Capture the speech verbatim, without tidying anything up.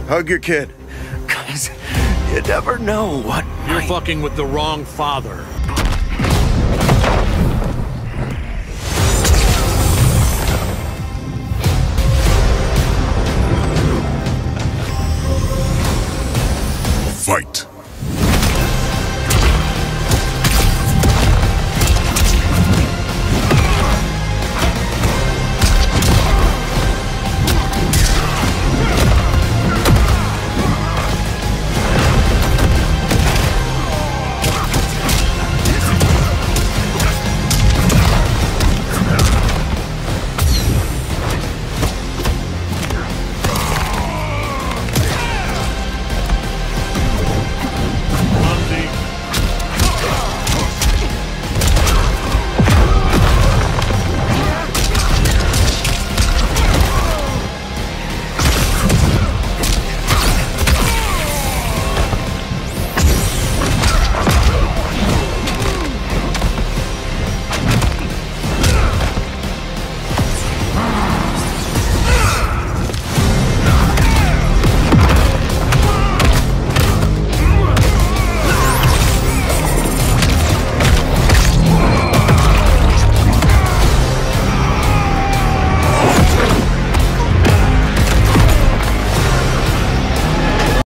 Hug your kid. Cause you never know what You're might... fucking with the wrong father. Fight.